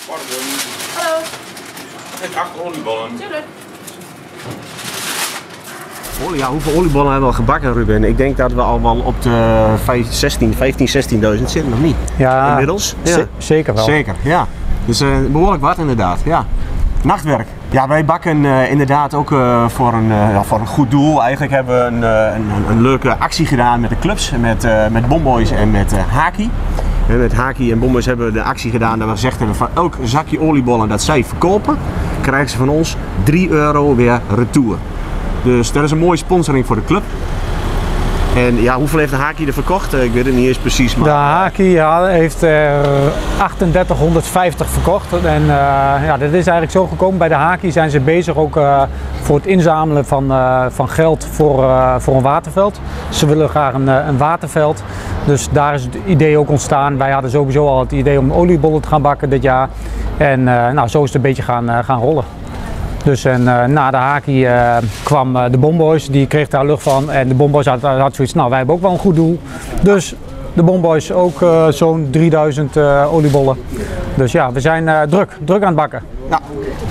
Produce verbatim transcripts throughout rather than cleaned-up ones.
Hallo. Ik acht oliebollen. Tuurlijk. Ja, hoeveel oliebollen hebben we al gebakken, Ruben? Ik denk dat we al wel op de vijftien, zestienduizend zitten, nog niet? Ja, inmiddels? Ja. Z zeker wel. Zeker, ja. Dus uh, behoorlijk wat inderdaad, ja. Nachtwerk. Ja, wij bakken uh, inderdaad ook uh, voor, een, uh, ja, voor een goed doel. Eigenlijk hebben we een, uh, een, een leuke actie gedaan met de clubs, met, uh, met Bomboys en met uh, Haki. En met Haki en Bomboys hebben we de actie gedaan dat we gezegd hebben van elk zakje oliebollen dat zij verkopen, krijgen ze van ons drie euro weer retour. Dus dat is een mooie sponsoring voor de club. En ja, hoeveel heeft de Haki er verkocht? Ik weet het niet eens precies. Maar... De Haki ja, heeft er achtduizend verkocht. En uh, ja, dat is eigenlijk zo gekomen. Bij de Haki zijn ze bezig ook uh, voor het inzamelen van, uh, van geld voor, uh, voor een waterveld. Ze willen graag een, een waterveld. Dus daar is het idee ook ontstaan. Wij hadden sowieso al het idee om oliebollen te gaan bakken dit jaar. En uh, nou, zo is het een beetje gaan, uh, gaan rollen. Dus en, uh, na de Haki uh, kwam uh, de Bomboys, die kreeg daar lucht van en de Bomboys had, had zoiets, nou wij hebben ook wel een goed doel. Dus de Bomboys ook uh, zo'n drieduizend uh, oliebollen. Dus ja, we zijn uh, druk, druk aan het bakken. Ja.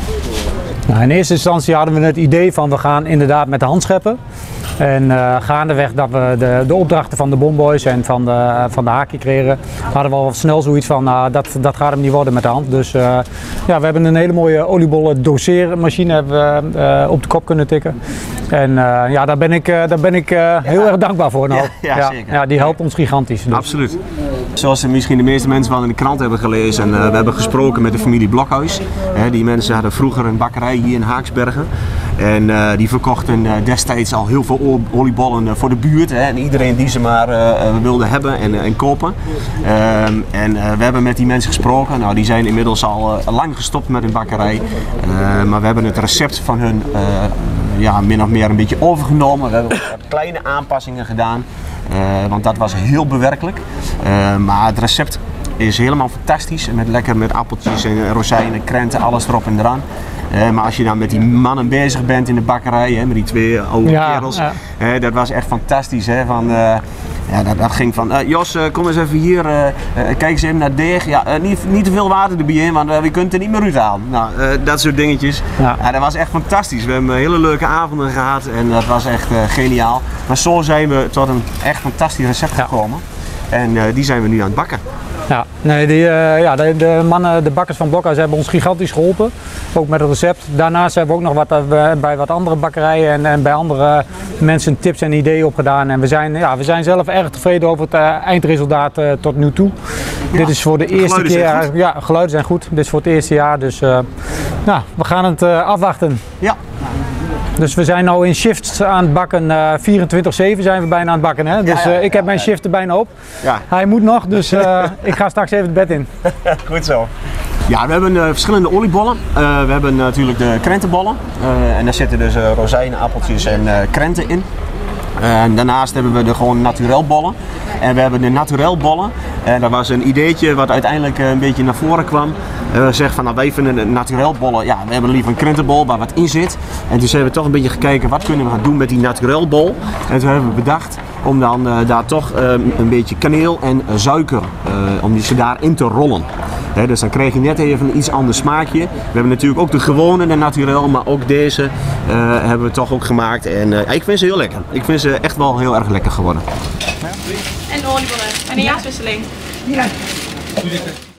Nou, in eerste instantie hadden we het idee van we gaan inderdaad met de hand scheppen. En uh, gaandeweg dat we de, de opdrachten van de Bomboys en van de, van de Haki kregen, hadden we al snel zoiets van uh, dat, dat gaat hem niet worden met de hand. Dus uh, ja, we hebben een hele mooie oliebollen doseermachine hebben we, uh, op de kop kunnen tikken. En uh, ja, daar ben ik, uh, daar ben ik uh, heel ja. erg dankbaar voor. Nou. Ja, ja, zeker. Ja, die helpt ons gigantisch. Dus. Absoluut. Zoals misschien de meeste mensen wel in de krant hebben gelezen, en, uh, we hebben gesproken met de familie Blokhuis. He, die mensen hadden vroeger een bakkerij hier in Haaksbergen. En uh, die verkochten uh, destijds al heel veel oliebollen uh, voor de buurt. Hè, en iedereen die ze maar uh, wilde hebben en, uh, en kopen. Um, en uh, we hebben met die mensen gesproken. Nou, die zijn inmiddels al uh, lang gestopt met hun bakkerij. Uh, maar we hebben het recept van hun uh, ja, min of meer een beetje overgenomen. We hebben kleine aanpassingen gedaan. Uh, want dat was heel bewerkelijk. Uh, maar het recept is helemaal fantastisch. Met lekker met appeltjes en rozijnen, krenten, alles erop en eraan. Uh, maar als je dan met die mannen bezig bent in de bakkerij, hè, met die twee oude ja, kerels, ja. Uh, dat was echt fantastisch. Hè, van, uh, ja, dat, dat ging van, uh, Jos, uh, kom eens even hier, uh, uh, kijk eens even naar deeg. Ja, uh, niet, niet te veel water erbij in, want uh, we kunnen er niet meer uithalen. Nou, uh, dat soort dingetjes. Ja. Uh, dat was echt fantastisch. We hebben hele leuke avonden gehad en dat was echt uh, geniaal. Maar zo zijn we tot een echt fantastisch recept gekomen. Ja. En uh, die zijn we nu aan het bakken. Ja, nee, die, uh, ja de, de mannen, de bakkers van Blokhuis hebben ons gigantisch geholpen, ook met het recept. Daarnaast hebben we ook nog wat uh, bij wat andere bakkerijen en, en bij andere mensen tips en ideeën opgedaan. En we zijn, ja, we zijn zelf erg tevreden over het uh, eindresultaat uh, tot nu toe. Ja, dit is voor de, de eerste keer. Ja, geluiden zijn goed. Dit is voor het eerste jaar, dus uh, nou, we gaan het uh, afwachten. Ja. Dus we zijn nu in shifts aan het bakken, uh, vierentwintig zeven zijn we bijna aan het bakken. Hè? Dus uh, ik heb mijn shift er bijna op. Ja. Hij moet nog, dus uh, ik ga straks even het bed in. Goed zo. Ja, we hebben uh, verschillende oliebollen. Uh, we hebben natuurlijk de krentenbollen. Uh, en daar zitten dus uh, rozijnen, appeltjes en uh, krenten in. Uh, en daarnaast hebben we de gewoon naturelbollen. En we hebben de naturelbollen. En dat was een ideetje wat uiteindelijk uh, een beetje naar voren kwam. Uh, we zeggen van nou, wij vinden de naturelbollen, ja, we hebben liever een krentenbol waar wat in zit. En toen hebben we toch een beetje gekeken wat kunnen we gaan doen met die naturelbol. En toen hebben we bedacht om dan uh, daar toch uh, een beetje kaneel en uh, suiker, uh, om die ze daarin te rollen. He, dus dan krijg je net even een iets ander smaakje. We hebben natuurlijk ook de gewone, de naturel, maar ook deze uh, hebben we toch ook gemaakt. En uh, ik vind ze heel lekker. Ik vind ze echt wel heel erg lekker geworden. En oliebollen en een jaarwisseling. Ja.